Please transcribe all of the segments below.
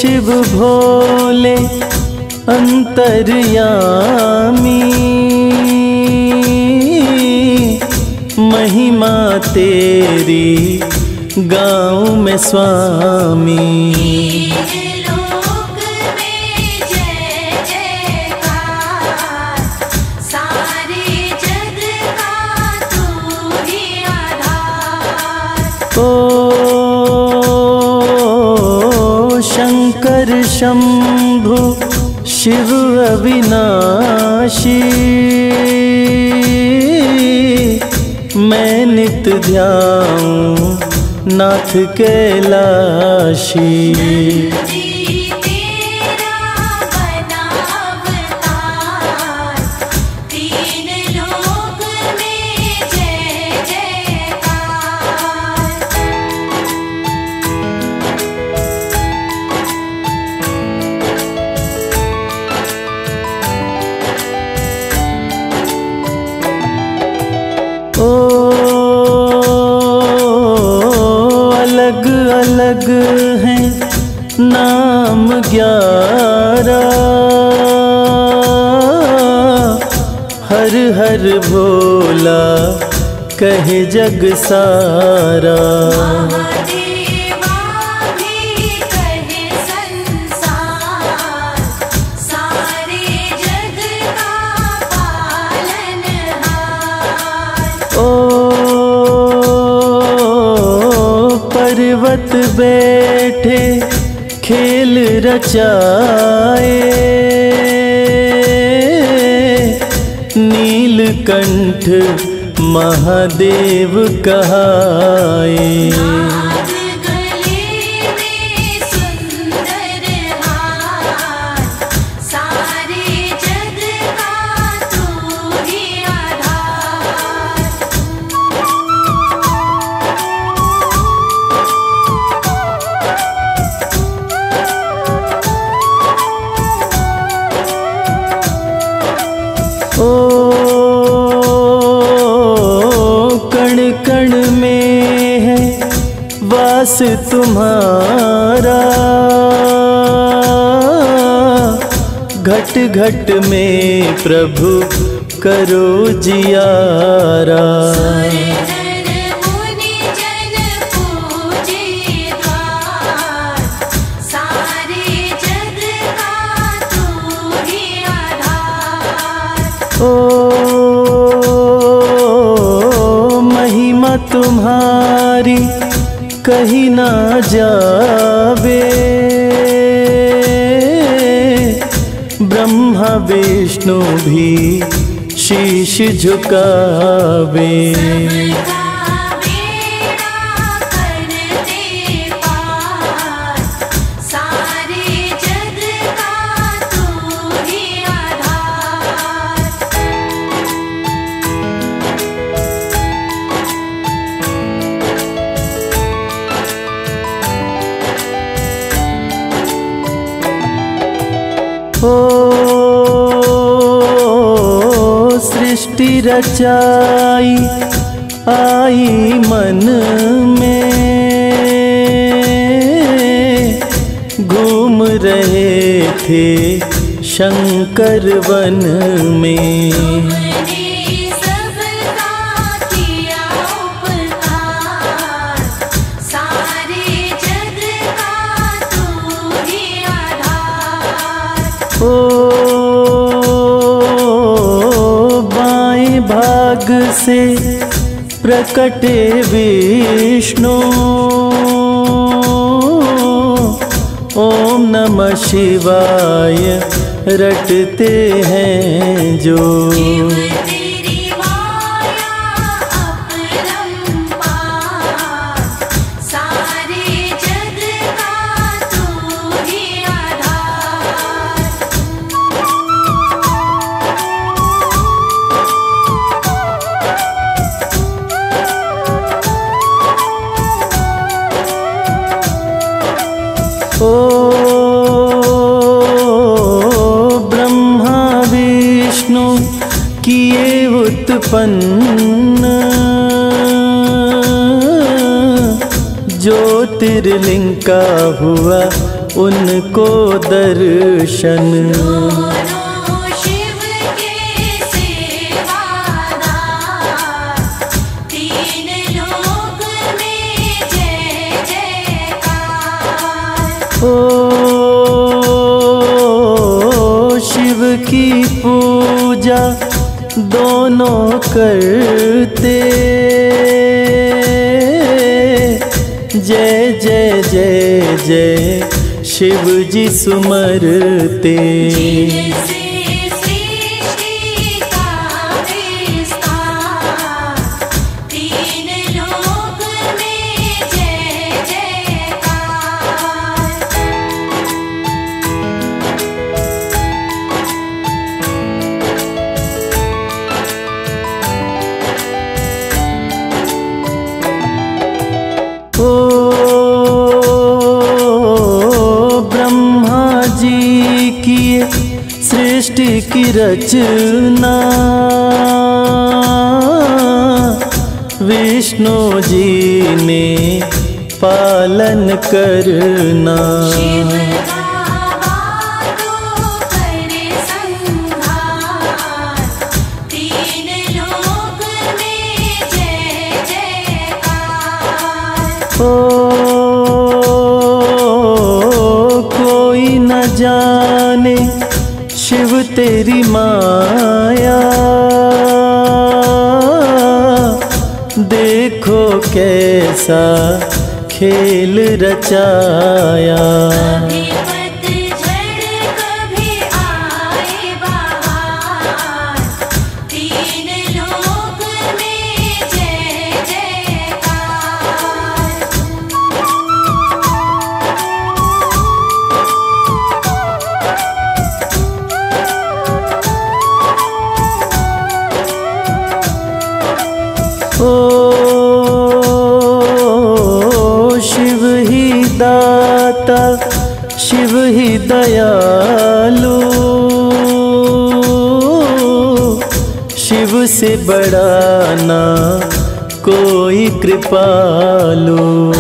शिव भोले अंतर्यामी, महिमा तेरी गाँव में स्वामी। ओ शंकर शंभु शिव अविनाशी, मैं नित ध्याऊं नाथ कैलाशी। अलग अलग हैं नाम 11, हर हर भोला कहे जग सारा। पर्वत बैठे खेल रचाए, नीलकंठ महादेव कहाए। ओ कण कण में है वास तुम्हारा, घट घट में प्रभु करो जियारा। ओ महिमा तुम्हारी कहीं ना जावे, ब्रह्मा विष्णु भी शीश झुकावे। ओ सृष्टि रचाई आई मन में, घूम रहे थे शंकर वन में। ओ बाएं भाग से प्रकटे विष्णु, ओम नमः शिवाय रटते हैं जो। ओ ब्रह्मा विष्णु किए उत्पन्न, ज्योतिर्लिंग का हुआ उनको दर्शन। दोनों शिव के सेवादार, तीन लोक में जय जयकार। ओ शिव की पूजा दोनों करते, जय जय जय जय शिव जी सुमरते। जिनसे सृष्टि का विस्तार, तीन लोक में जय जयकार। ओ ब्रह्मा जी की सृष्टि की रचना, विष्णु जी ने पालन करना। शिव का बातों करे संहार, तीन लोक में जय जयकार। ओ कोई न जाने शिव तेरी माया, देखो कैसा खेल रचाया। कभी पतझड़ कभी आए बहार, तीन लोक में जय जयकार। ओ शिव ही दाता, शिव ही दयालु, शिव से बड़ा ना कोई कृपालु।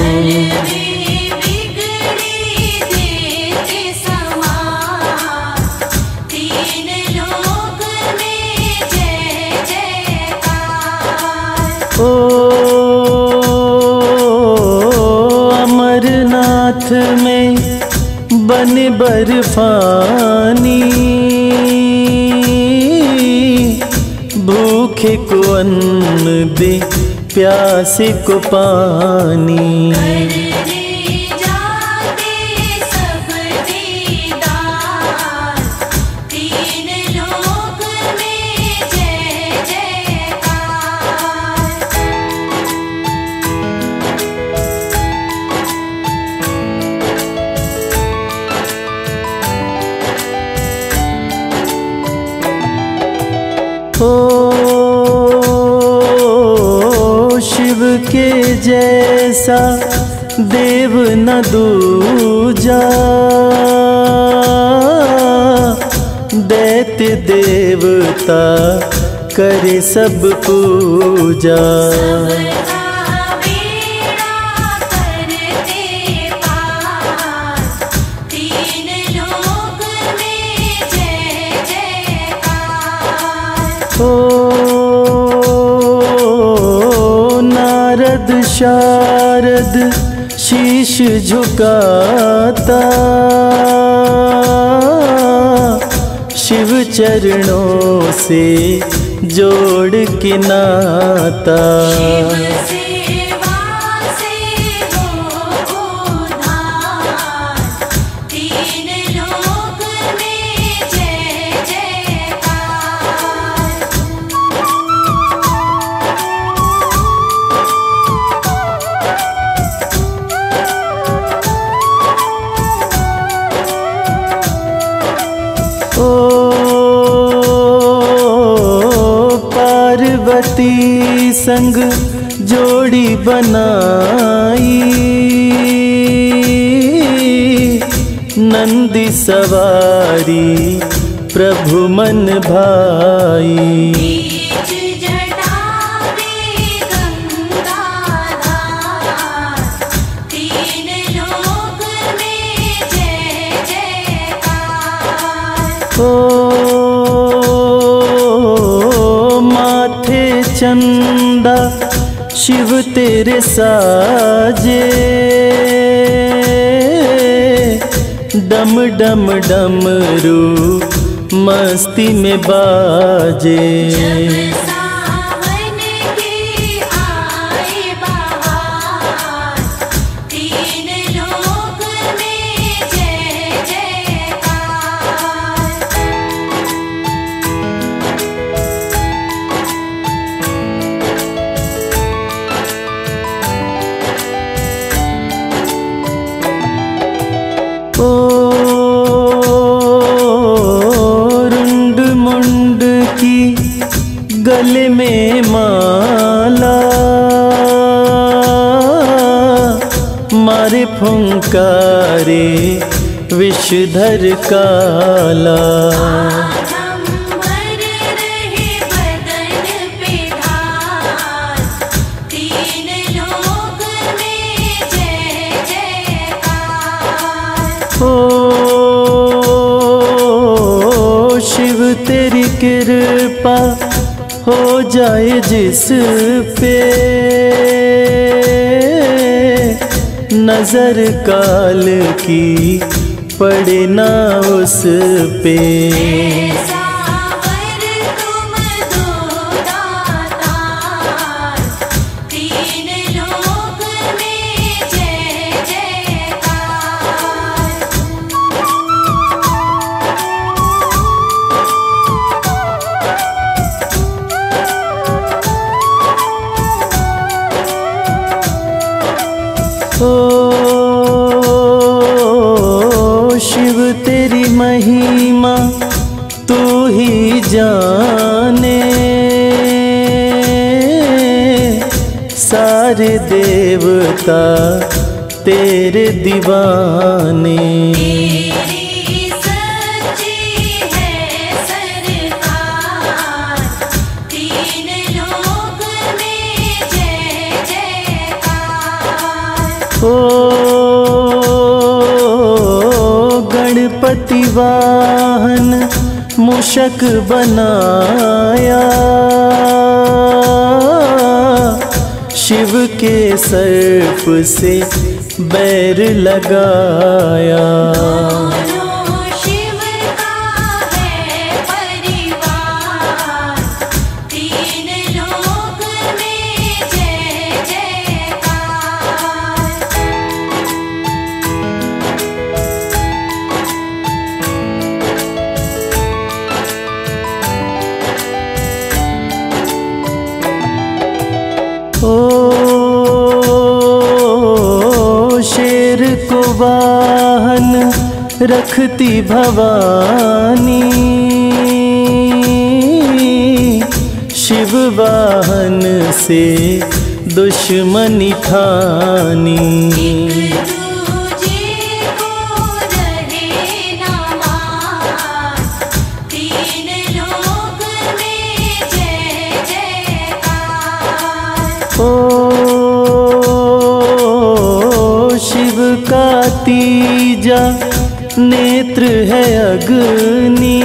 बिगड़ी देते समान, तीन लोक में जय जयकार। ओ अमरनाथ में बन बर्फानी, भूखे को अन्न दे प्यासे को पानी। करने जाते सब दीदार, तीन लोक में जय जयकार। ओ शिव के जैसा देव न दूजा, दैत्य देवता करे सब पूजा। सबका बेड़ा करते पार, तीन लोक में जय जयकार। ओ नारद शारद शीश झुकाता, शिव चरणों से जोड़ के नाता। शिव सेवा से हो उद्धार, तीन लोक में जय जयकार। ओ पार्वती संग जोड़ी बनाई, नंदी सवारी प्रभु मन भाई। बीच जटा में गंगाधार, तीन लोक में जय ओ माथे चंदा शिव तेरे साजे, डम डम डमरू मस्ती में बाजे। जब सावन की आए बहार, तीन लोक में जय जयकार। ओ रुंड मुंड की गले में माला, मारे फुंकारे विषधर काला। आडंबर रहे बदन पे धार, तीन लोक में जय जयकार। ओ शिव तेरी कृपा हो जाए जिस पे, नजर काल की पड़े ना उस पे। सावर तुम दो दातार, तीन लोक में जय जयकार। ओ शिव तेरी महिमा तू ही जाने, सारे देवता तेरे दीवाने। तेरी सच्ची है सरकार, तीन लोक में जय जयकार। ओ गणपति वाहन मूषक बनाया, शिव के सर्प से बैर लगाया। दोनों शिव का है परिवार, तीन लोक में जय जयकार। ओ शेर को वाहन रखती भवानी, शिव वाहन से दुश्मनी ठानी। दूजे को रहे न मार, तीन लोक में जय जयकार। ओ शिव का तीजा नेत्र है अग्नि,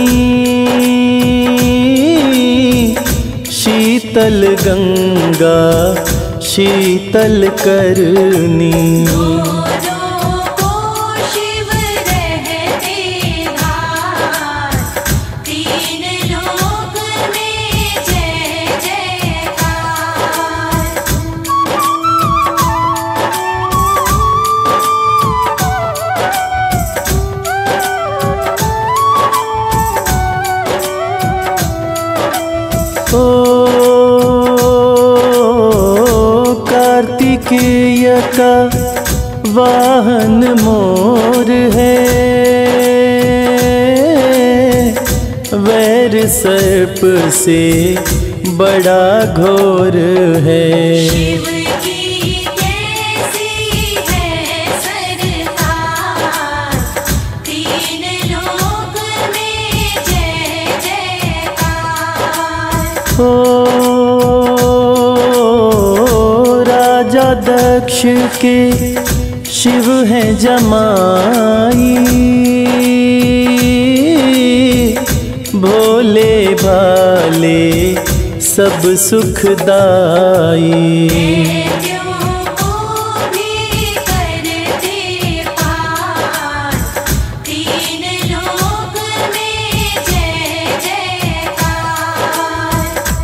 शीतल गंगा शीतल करनी। दोनों को शिव रहते धार, तीन लोक में जय जयकार। ओ कार्तिकेय का वाहन मोर है, वैर सर्प से बड़ा घोर है। शिव की कैसी है सरकार, तीन लोक में जय जयकार। ओ राजा दक्ष के शिव है जमाई, पाले सब सुखदाई। दैत्यों को भी कर दे पार, तीन लोक में जय जयकार।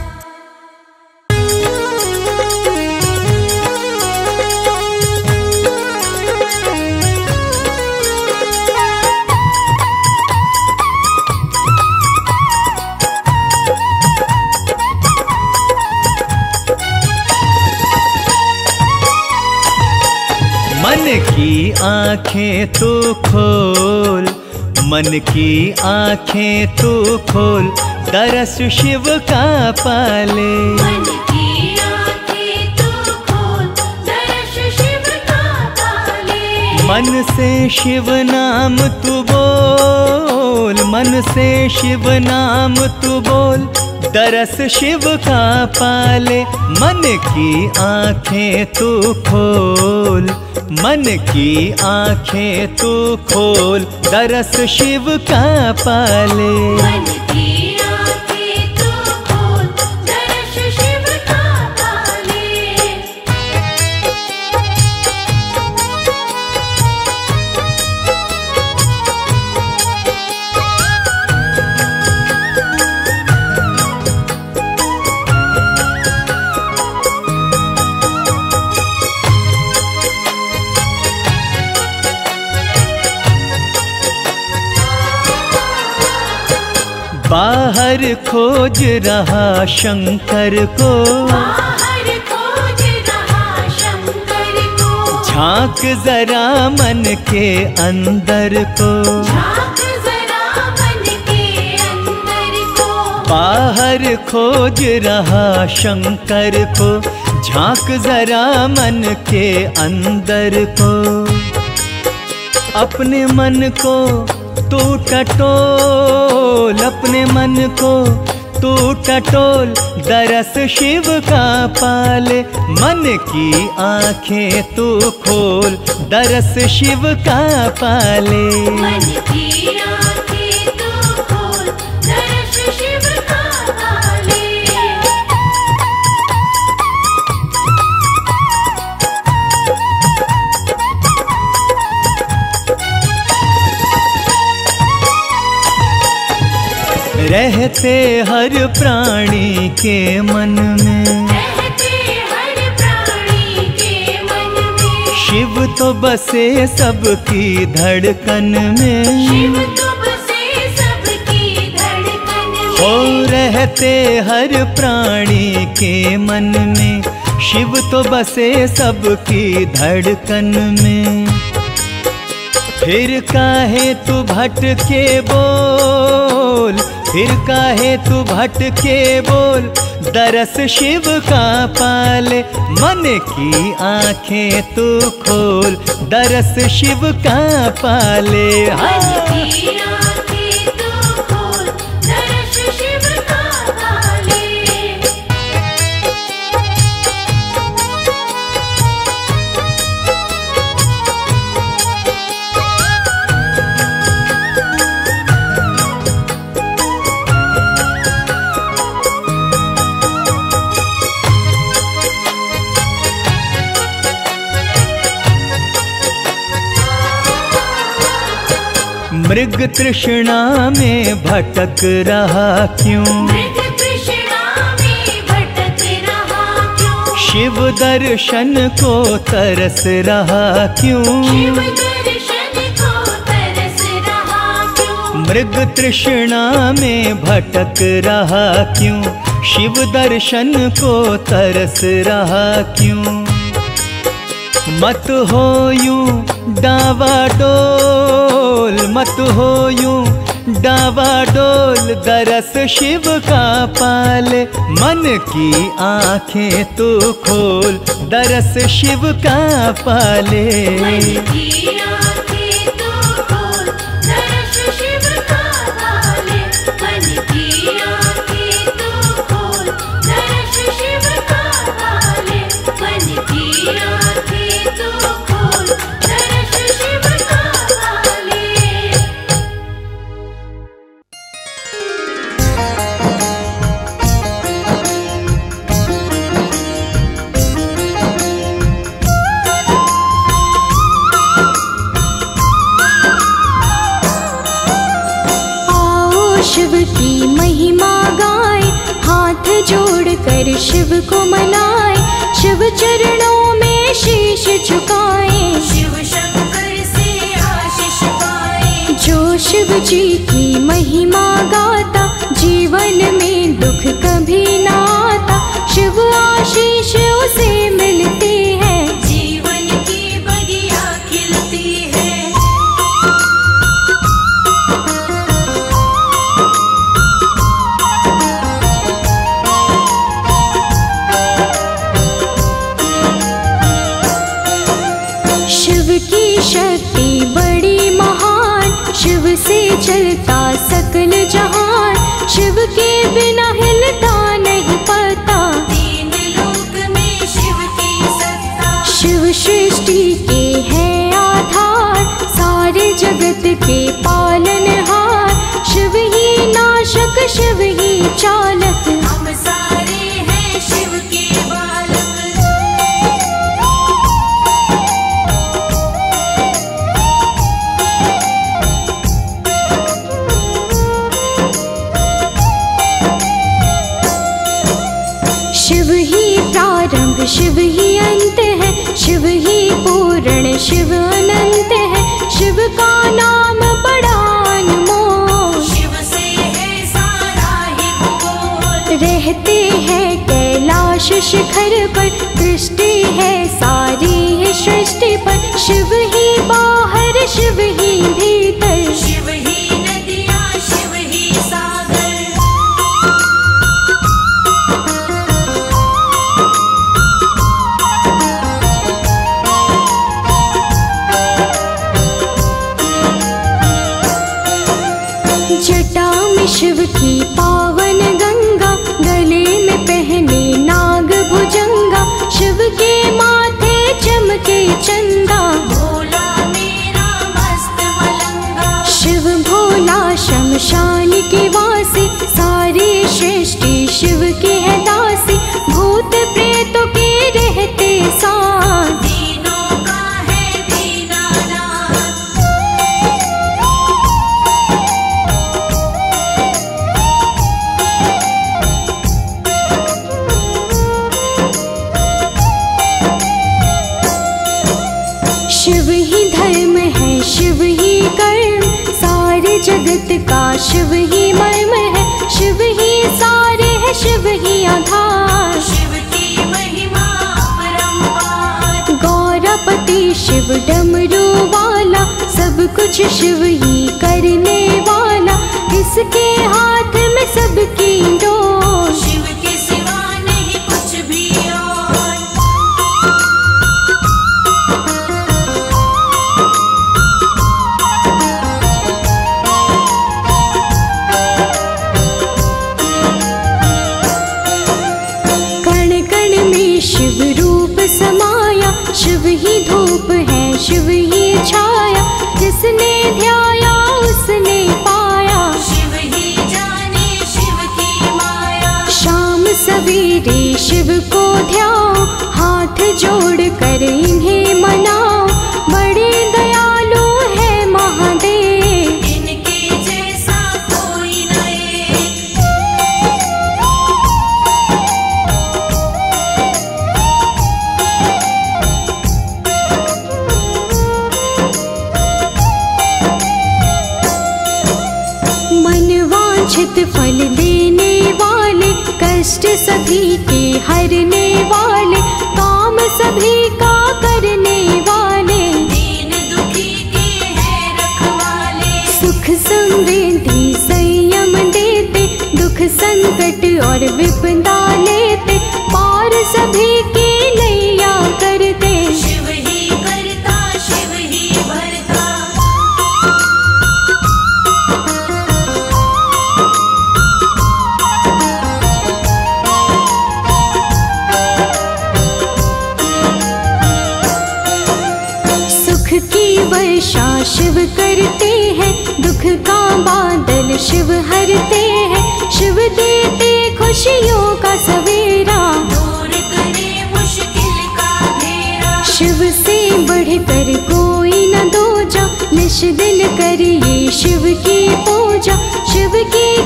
मन की आँखें तू खोल, मन की आँखें तू खोल, दरस शिव का पाले। मन की आँखें तू खोल, दर्श शिव का पाले। मन से शिव नाम तू बोल, मन से शिव नाम तू बोल, दरस शिव का पाले। मन की आँखें तू खोल, मन की आँखें तू खोल, दरस शिव का पाले। मन की आँखें तू खोल, दर्श शिव का पाले। बाहर खोज रहा शंकर को, बाहर खोज रहा शंकर को, झांक जरा मन के अंदर को। झांक जरा मन के अंदर को। बाहर खोज रहा शंकर को, झांक जरा मन के अंदर को। अपने मन को तू टटोल, अपने मन को तू टटोल, दरस शिव का पाले। मन की आँखें तू खोल, दरस शिव का पाले। मन की आँखें तू खोल, दर्श शिव का पाले। रहते हर प्राणी के मन में, रहते हर प्राणी के मन में, शिव तो बसे सबकी धड़कन में। शिव तो बसे सबकी धड़कन में। हो रहते हर प्राणी के मन में, शिव तो बसे सबकी धड़कन में। फिर काहे तू भटके बोल, फिर काहे तू भटके बोल, दरस शिव का पाले। मन की आँखें तू खोल, दरस शिव का पाले। मन की आँखें तू खोल, दर्श शिव का पाले। मृग तृष्णा में भटक रहा क्यों, मृग तृष्णा में भटक रहा क्यों, शिव दर्शन को तरस रहा क्यों। शिव दर्शन को तरस रहा क्यों, मृग तृष्णा में भटक रहा क्यों, शिव दर्शन को तरस रहा क्यों। मत हो यूं डावाडोल, मत हो यूं डावाडोल, दरस शिव का पाले। मन की आँखें तू खोल, दरस शिव का पाले। मन की आँखें तू खोल, दर्श शिव का पाले। मन की आँखें तू खोल, दर्श शिव का पाले। मन की आँखें तू खोल, दर्श शिव का पाले। शिव की महिमा गाए, हाथ जोड़कर शिव को मनाए, शिव चरणों में शीश झुकाए, शिव शंकर से आशीष पाए। जो शिव जी की महिमा गाता, जीवन में दुख कभी ना आता, शिव आशीष उसे मिलती है, जीवन की बगिया खिलती है। शिव की शक्ति बड़ी महान, शिव से चलता सकल जहान, शिव के बिना हिलता नहीं पता, तीन लोक में शिव की सत्ता। शिव सृष्टि के है आधार, सारे जगत के पालनहार, शिव ही नाशक शिव ही चालक, हम सारे हैं शिव के बालक। शिव ही प्रारंभ शिव ही अंत है, शिव ही पूर्ण शिव अनंत है, शिव का नाम बड़ा अनमोल, शिव से है सारा ही भूगोल। रहते हैं कैलाश शिखर पर, दृष्टि है सारी है सृष्टि पर, शिव ही बाहर शिव ही भीतर, शिव ही नदियाँ शिव ही सागर। जटा में शिव की पावन गंगा, गले में पहने नाग भुजंगा, शिव के माथे चमके चंदा, भोला मेरा मस्त मलंगा। शिव भोला शमशान के वासी, सारी सृष्टि शिव के है दासी, भूत प्रेतों के रहते साथ, दीनों का है दीनानाथ। शिव ही धर्म है शिव ही कर्म, सारे जगत का शिव ही मर्म है, शिव ही सारे है शिव ही आधार, शिव की महिमा अपरंपार। गौरपति शिव डमरू वाला, सब कुछ शिव ही करने वाला, इसके हाथ में सबकी डोर, शिव के सिवा नहीं कुछ भी और। कण कण में शिव रूप समाया, शिव ही धूप है शिव ही छाया, जिसने ध्याया उसने पाया, शिव ही जाने शिव की माया। शाम सवेरे शिव को ध्याओ, हाथ जोड़ कर इन्हें मनाओ, बड़े दयालु है महादेव, इनके जैसा कोई नहीं। मनवांछित फल देने वाले, कष्ट सभी के हरने वाले, काम सभी का करने वाले, दीन दुखी के हैं रखवाले। सुख समृद्धि संयम देते, दुख संकट और विपदा लेते, पार सभी की नैया करते, शिव ही करता शिव ही भरता। सुख की वर्षा शिव करते हैं, दुख का बादल शिव हरते हैं, शिव देते खुशियों का सवेरा, दूर करे मुश्किल का घेरा। शिव से बढ़कर कोई न दूजा, निश दिन करिए शिव की पूजा, शिव की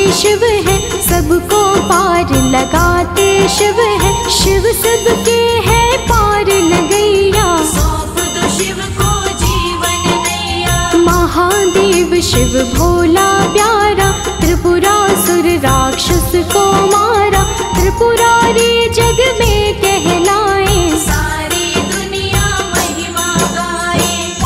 शिव है, सबको पार लगाते शिव है, शिव सबके है पार लगैया। सौंप दो शिव को जीवन नैया। महादेव शिव भोला प्यारा, त्रिपुरासुर राक्षस को मारा, त्रिपुरारी जग में कहलाए, सारी दुनिया महिमा गाए।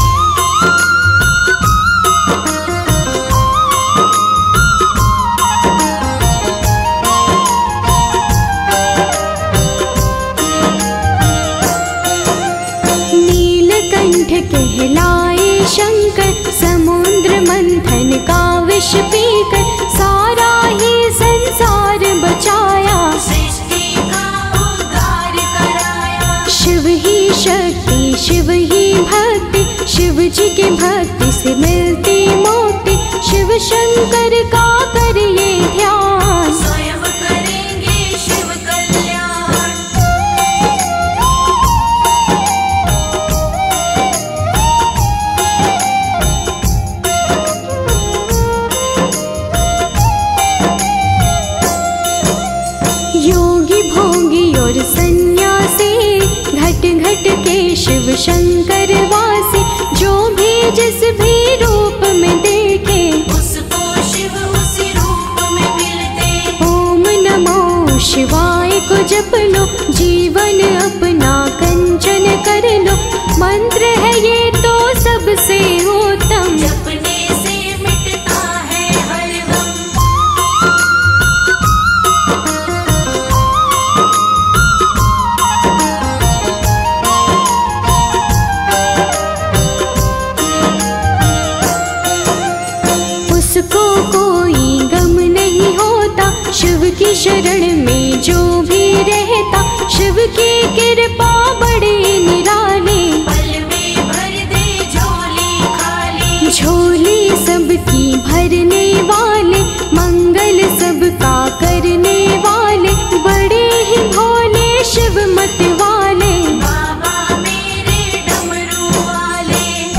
नीलकंठ कहलाए शंकर, समुद्र मंथन का विष पीकर, सारा ही संसार बचाया, सृष्टि का उद्धार कराया। शिव ही शक्ति शिव ही भक्ति, शिव जी की भक्ति से मिलती मुक्ति, शिव शंकर का करिए ध्यान, स्वयं करेंगे शिव कल्याण। योगी भोगी और सन्यासी, घट घट के शिव शंकर वासी, जो भी जिस भी रूप में देखे, उसको शिव उसी रूप में मिलते। ओम नमो शिवाय को जप लो, जीवन अपना कंचन कर लो, मंत्र है ये तो सबसे उत्तम, जपने से मिटता है हर गम। उसको कोई गम नहीं होता, शिव की शरण में जो भी रहता, शिव की कृपा बड़ी निराली, पल में भर दे झोली खाली। झोली सबकी भरने वाले, मंगल सबका करने वाले, बड़े ही भोले शिव मत वाले, बाबा मेरे डमरू वाले।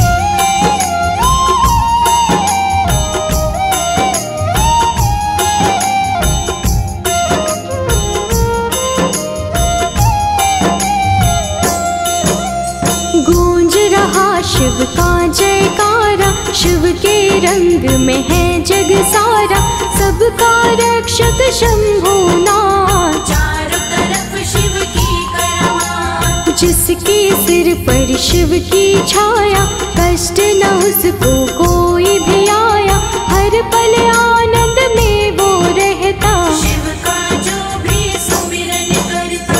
गूंज रहा शिव का जयकारा, शिव के रंग में है जग सारा, सबका रक्षक शंभुनाथ, चारों तरफ शिव की करामात। जिसके सिर पर शिव की छाया, कष्ट न उसको कोई भी आया, हर पल आनंद में वो रहता, शिव का जो भी सुमिरन करता।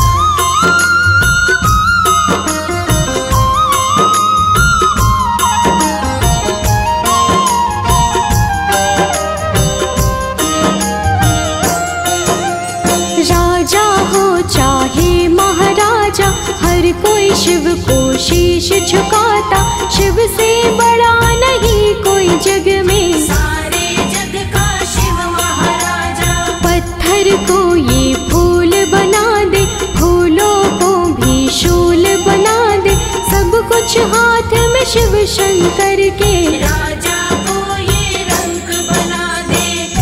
राजा हो चाहे महाराजा, हर कोई शिव को शीश झुकाता, शिव से बड़ा नहीं कोई जग में, सारे जग का शिव महाराजा। पत्थर को ये फूल बना दे, फूलों को भी शूल बना दे, सब कुछ हाथ में शिव शंकर के, राजा को ये रंग बना दे।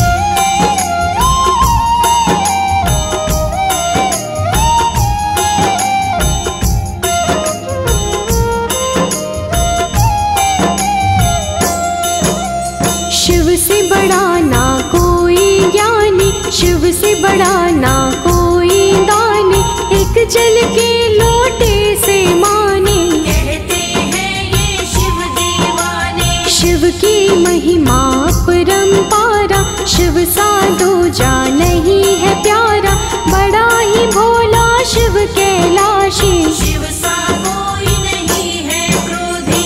शिव से बड़ा ना कोई ज्ञानी, शिव से बड़ा ना कोई दानी, एक जल के लोटे से माने, कहते हैं ये शिव दीवाने। शिव की महिमा परंपारा, शिव सा दूजा नहीं है प्यारा, बड़ा ही भोला शिव कैलाशी, शिव सा कोई नहीं है क्रोधी।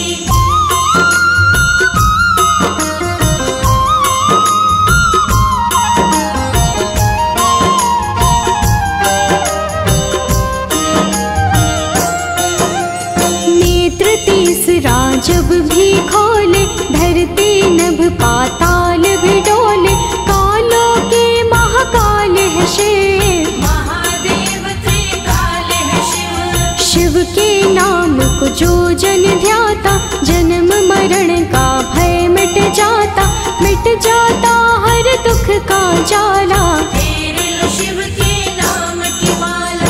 जाला। फेर लो शिव के नाम की माला।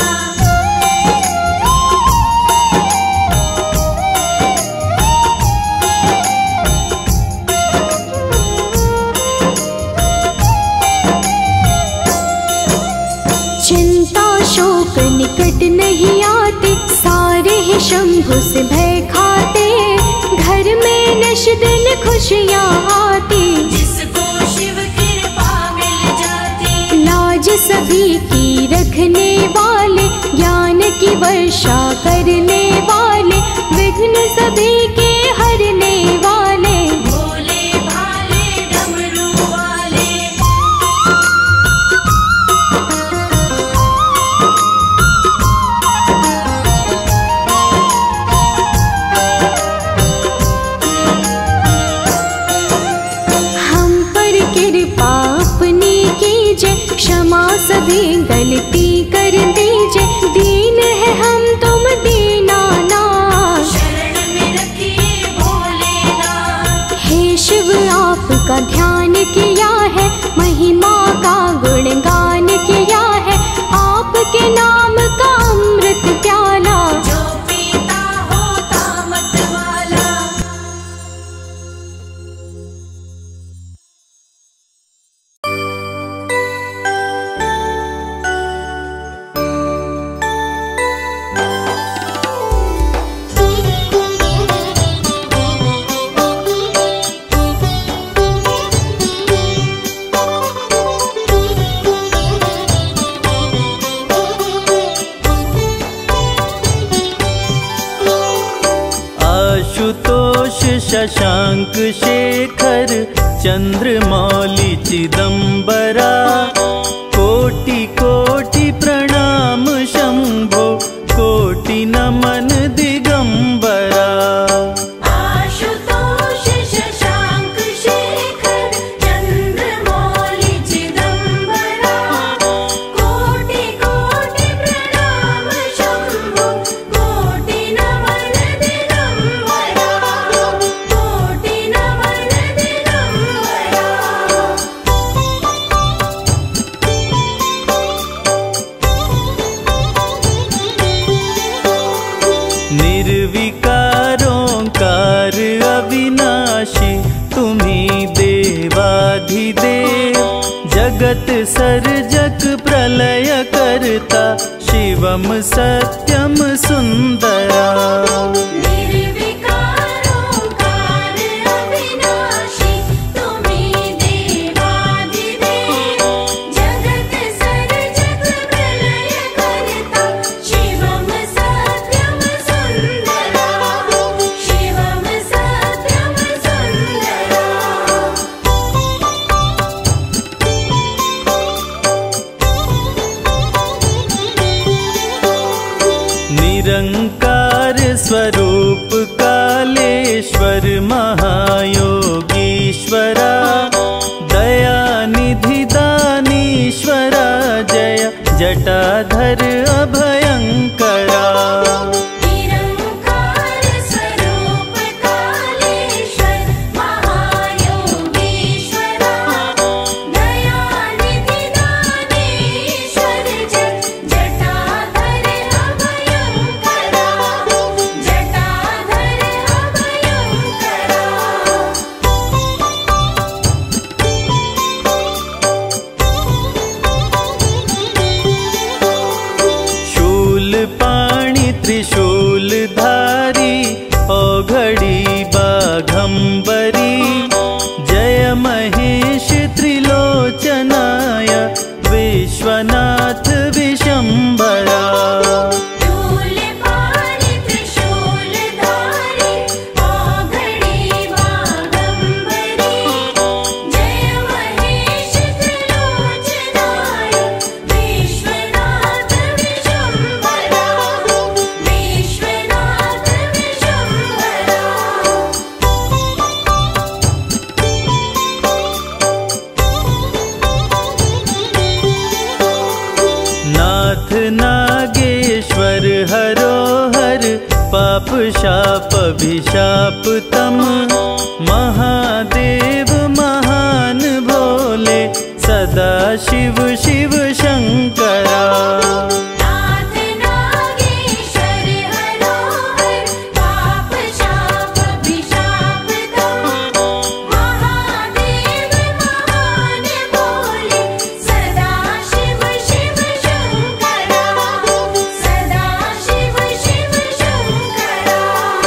चिंता शोक निकट नहीं आते, सारे ही शंभु से भय खाते। घर में नश दिन खुशियाँ आती, जिसको शिव कृपा मिल जाती। लाज सभी की रखने वाले, ज्ञान की वर्षा करने वाले, विघ्न सभी के हरने वाले। भोले भाले डमरू वाले। हम पर कृपा अपनी कीजिए, क्षमा सभी गलती कर दीजिए। दीन है हम तुम दीनानाथ, शरण में रखिए भोलेनाथ। हे शिव आपका ध्यान किया है, महिमा का गुणगान किया है। आपके नाम का अमृत प्याला, जो पीता होता मत वाला। आशुतोष शशांक शेखर चंद्रमौली चिदंबरा। कोटि कोटि प्रणाम शंभो, कोटि नमन दिगंबरा। आशुतोष शशांक शेखर चंद्रमौली चिदंबरा। कोटि कोटि प्रणाम शंभो, कोटि नमन दिगंबरा। कोटि नमन दिगंबरा। निर्विकारोंकार अविनाशी, तुम्ही देवाधिदेव। जगत सर्जक प्रलय करता, शिवम सत्यम सुंदरा। निर्विकारोंकार अविनाशी, तुम्ही देवाधिदेव। जगत सर्जक प्रलय करता, शिवम सत्यम सुंदरा। शिवम सत्यम सुंदरा। निरंकार स्वरूप कालेश्वर महायोगीश्वरा। दयानिधि दानीश्वरा, जय जटाधर अभयंकरा। निरंकार स्वरूप कालेश्वर महायोगीश्वरा। दयानिधि दानीश्वर, जय जटाधर अभयंकरा। जटाधर अभयंकरा। शूल पाणि त्रिशूल धारी, औघड़ी बाघंबरी। जय महेश त्रिलोचनाय, विश्वनाथ विशंभरा। शूल पाणि त्रिशूल धारी, औघड़ी बाघंबरी। जय महेश त्रिलोचनाय, विश्वनाथ विशंभरा। विश्वनाथ विशंभरा। नाथ नागेश्वर हरोहर, पाप शाप अभिशाप तम। महादेव महान भोले, सदा सदा शिव शिव शंकरा। नाथ नागेश्वर हरोहर पाप शाप अभिशाप दो। महादेव महान बोले सदा शिव शिव शंकरा। सदा शिव शिव शंकरा।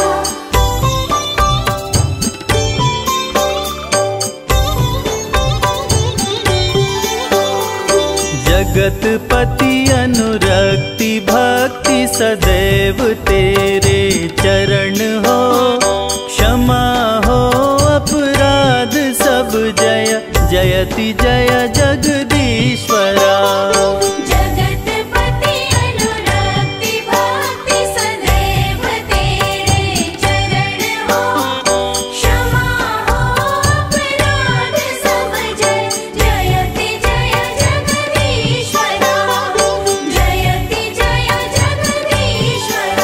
जगतपति अनुरक्ति भक्ति सदैव तेरे चरण हो। क्षमा हो अपराध सब जय जयति जय जगदीश्वरा। जगतपति अनुरक्ति भक्ति सदैव तेरे चरण हो। क्षमा हो अपराध सब जय जयति जय जगदीश्वरा। जयति जय जगदीश्वरा।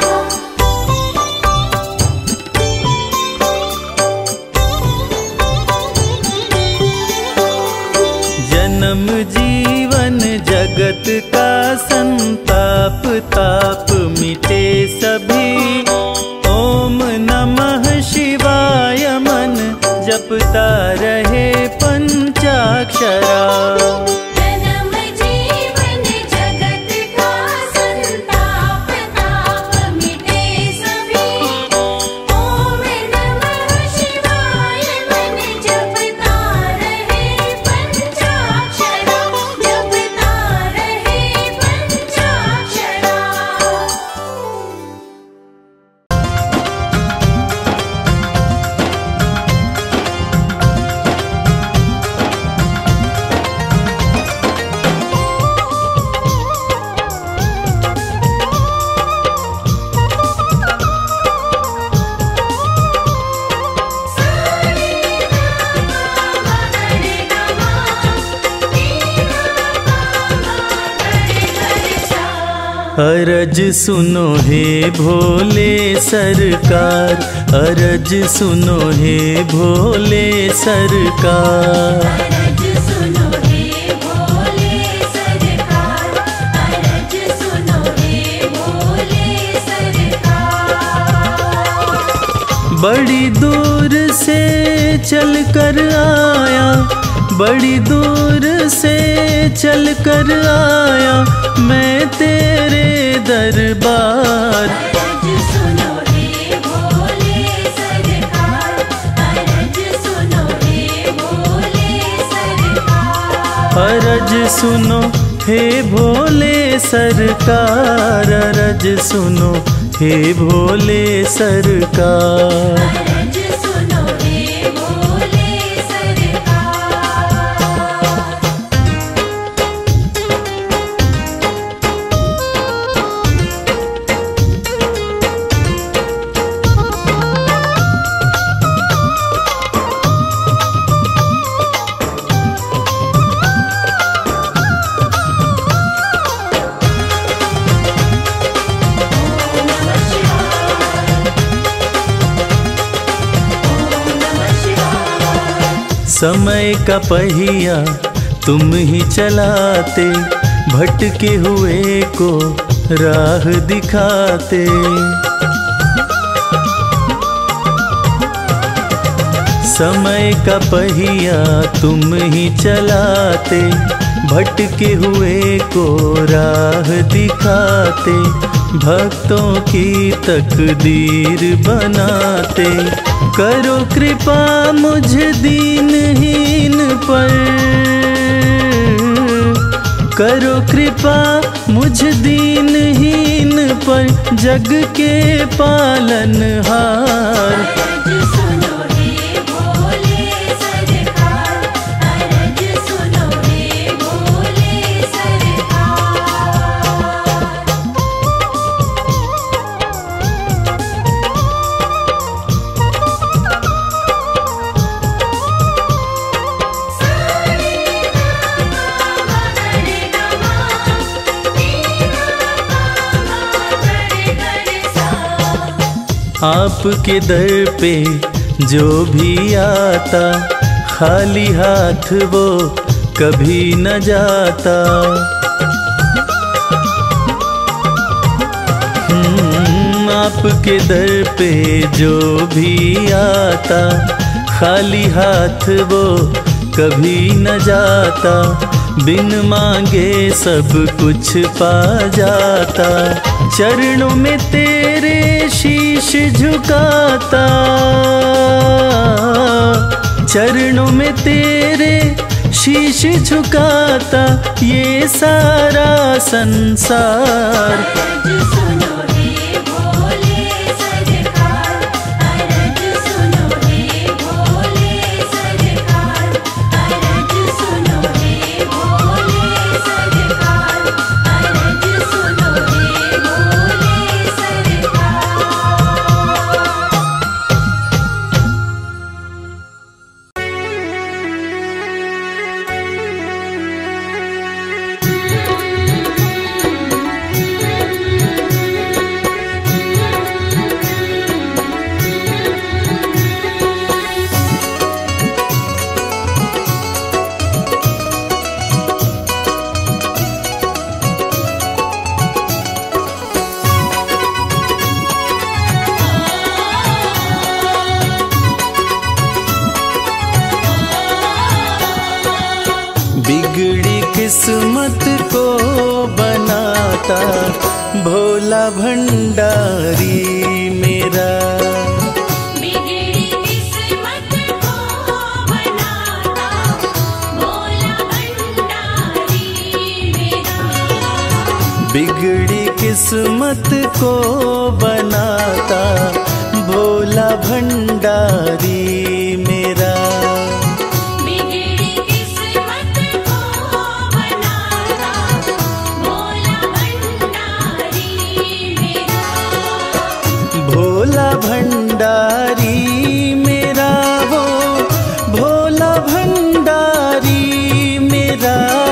जन्म जीवन जगत का संताप ताप मिटे सभी। ओम नमः शिवाय मन जपता रहे पंचाक्षरा। जन्म जीवन जगत का संताप ताप मिटे सभी। ओम नमः शिवाय मन जपता रहे पंचाक्षरा। जपता रहे पंचाक्षरा। अरज सुनो हे भोले सरकार। अरज सुनो हे भोले सरकार। अरज सुनो हे भोले सरकार। अरज सुनो हे भोले सरकार। बड़ी दूर से चल कर आया। बड़ी दूर से चल कर आया मैं तेरे दरबार। अरज सुनो हे भोले सरकार। अरज सुनो हे भोले सरकार। अरज सुनो हे भोले सरकार। अरज सुनो हे भोले सरकार। अरज सुनो हे भोले सरकार। समय का पहिया तुम ही चलाते। भटके हुए को राह दिखाते। समय का पहिया तुम ही चलाते। भटके हुए को राह दिखाते। भक्तों की तकदीर बनाते। करो कृपा मुझ दीनहीन पर। करो कृपा मुझ दीनहीन पर। जग के पालनहार। अरज सुनो हे भोले सरकार। अरज सुनो हे भोले सरकार। आपके दर पे जो भी आता खाली हाथ वो कभी न जाता। आपके दर पे जो भी आता, खाली हाथ वो कभी न जाता। बिन मांगे सब कुछ पा जाता। चरणों में तेरे शीश झुकाता, चरणों में तेरे शीश झुकाता ये सारा संसार। अरज सुनो हे भोले सरकार, अरज सुनो हे भोले सरकार, अरज सुनो हे भोले सरकार, अरज सुनो हे भोले सरकार। बिगड़ी किस्मत को बनाता भोला भंडारी मेरा। बिगड़ी किस्मत को बनाता भोला भंडारी मेरा। बिगड़ी किस्मत को बनाता भोला भंडारी मेरा। बिगड़ी किस्मत को बनाता भोला भंडारी मेरा। भोला भंडारी मेरा वो भोला भंडारी मेरा।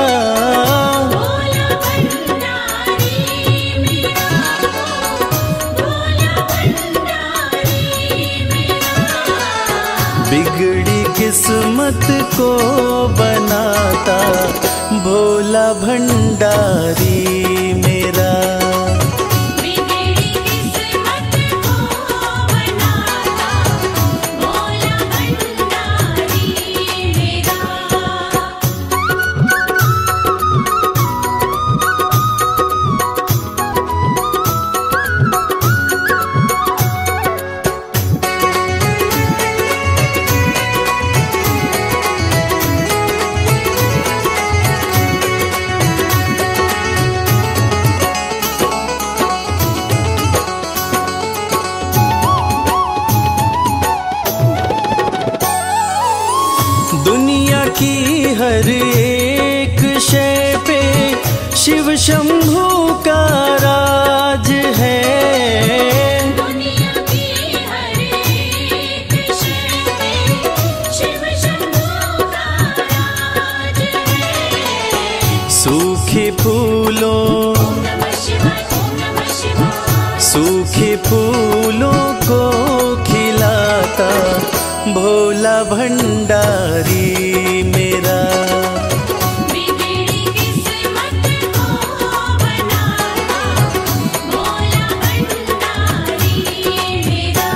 भोला भंडारी मेरा, भोला भंडारी मेरा। बिगड़ी किस्मत को बनाता भोला भंडारी मेरा। बिगड़ी किस्मत को बनाता भोला भंडारी मेरा। दुनिया की हर एक शय पे शिव शंभू का राज है। दुनिया की हर एक शय पे शिव शंभू का राज है। सूखे फूलों ओम नमः शिवाय, ओम नमः शिवाय। सूखे फूलों को खिलाता भोला भंडारी मेरा। बिगड़ी किस्मत को बनाता भोला भंडारी मेरा।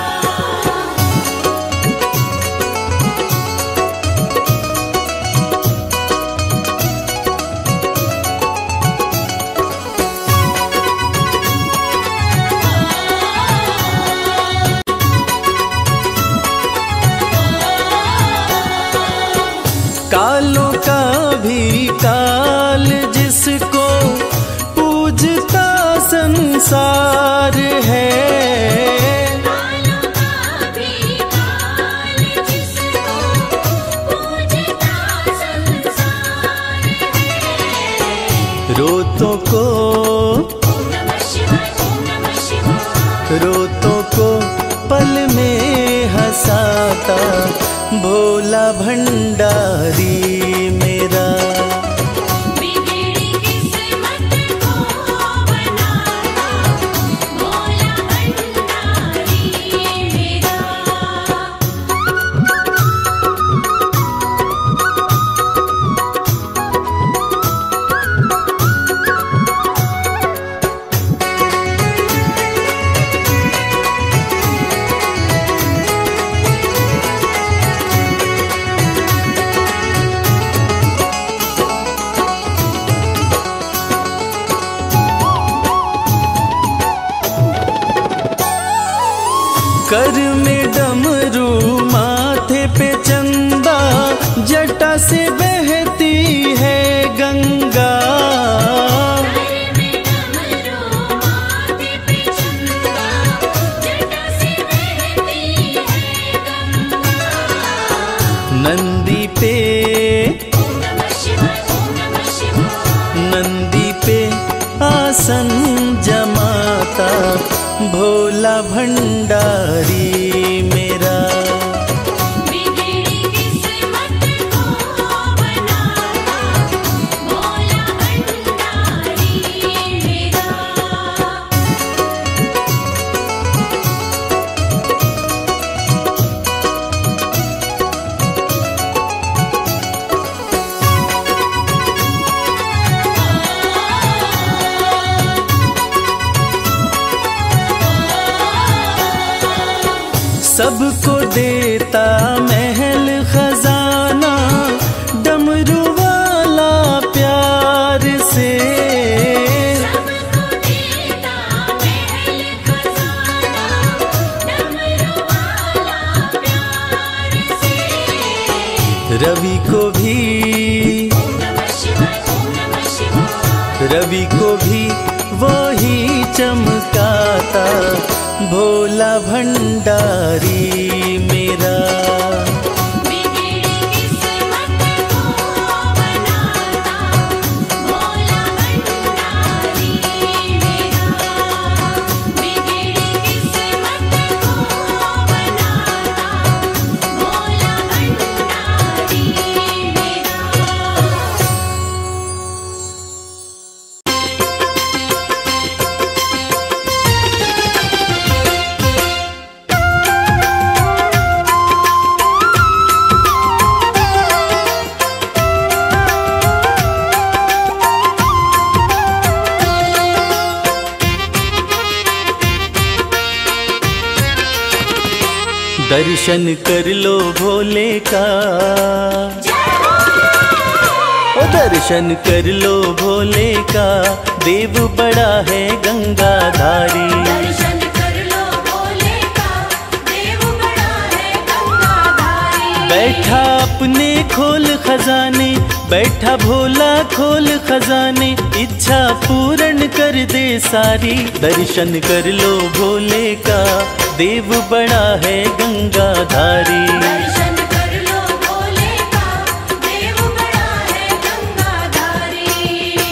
कालों का भी काल जिसको पूजता संसार है। कालों का भी काल जिसको पूजता संसार है। रोतों को ओम नमः शिवाय, ओम नमः शिवाय। रोतों को पल में हंसाता भोला भंडारी मेरा। बिगड़ी किस्मत को बनाता भोला भंडारी मेरा। कर में डमरू माथे पे चंदा, जटा से बहती है गंगा। नंदी पे नंदी पे आसन जमाता भोला भंडारी मेरा। बिगड़ी किस्मत को बनाता भोला भंडारी मेरा। सबको देता महल खजाना, डमरू वाला प्यार से। सबको देता महल खजाना, डमरू वाला प्यार से। रवि को भी ओम नमः शिवाय, ओम नमः शिवाय। रवि को भी वही चमकाता भोला भंडारी मेरा। बिगड़ी किस्मत को बनाता भोला भंडारी मेरा। बिगड़ी किस्मत को बनाता भोला भंडारी मेरा। दर्शन कर लो भोले का, ओ दर्शन कर लो भोले का, देव बड़ा है गंगाधारी। दर्शन कर लो भोले का, देव बड़ा है गंगाधारी। बैठा अपने खोल खजाने, बैठा भोला खोल खजाने, इच्छा पूर्ण कर दे सारी। दर्शन कर लो भोले का, देव बड़ा है गंगाधारी। दर्शन कर लो भोले का, देव बड़ा है गंगाधारी।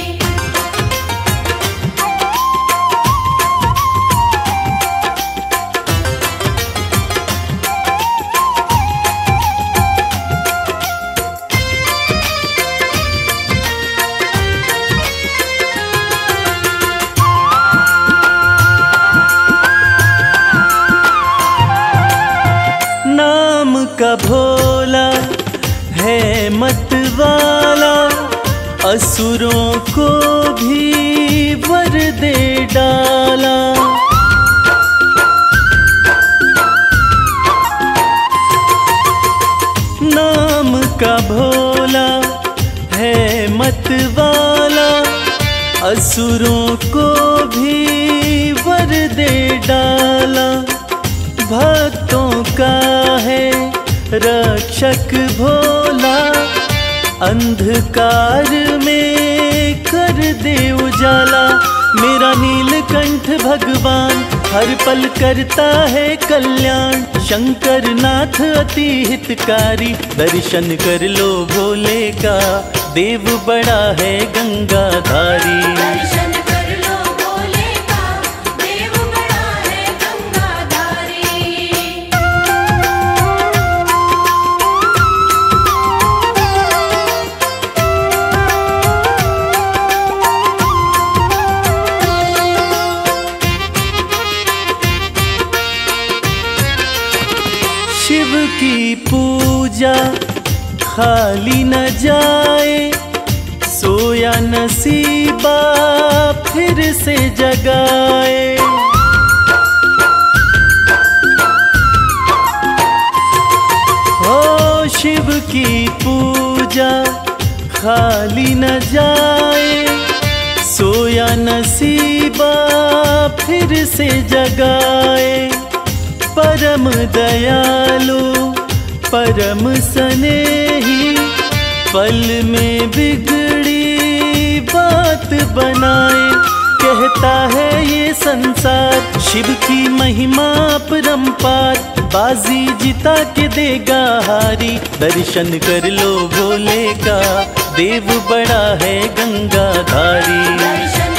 नाम का भोला है मत वाला, असुरों को भी वर दे डाला। नाम का भोला है मत वाला, असुरों को भी वर दे डाला। भक्तों का है रक्षक भोला, अंधकार में कर दे उजाला। मेरा नीलकंठ भगवान हर पल करता है कल्याण, शंकर नाथ अति हितकारी। दर्शन कर लो भोले का, देव बड़ा है गंगाधारी। दर्शन कर लो भोले का, देव बड़ा है गंगाधारी। शिव की पूजा खाली न जाए, सोया नसीबा फिर से जगाए। हो शिव की पूजा खाली न जाए, सोया नसीबा फिर से जगाए। पर परम दयालु परम स्नेही, पल में बिगड़ी बात बनाए। कहता है ये संसार शिव की महिमा परम्पार, बाजी जिता के देगा हारी। दर्शन कर लो भोले का, देव बड़ा है गंगाधारी। दर्शन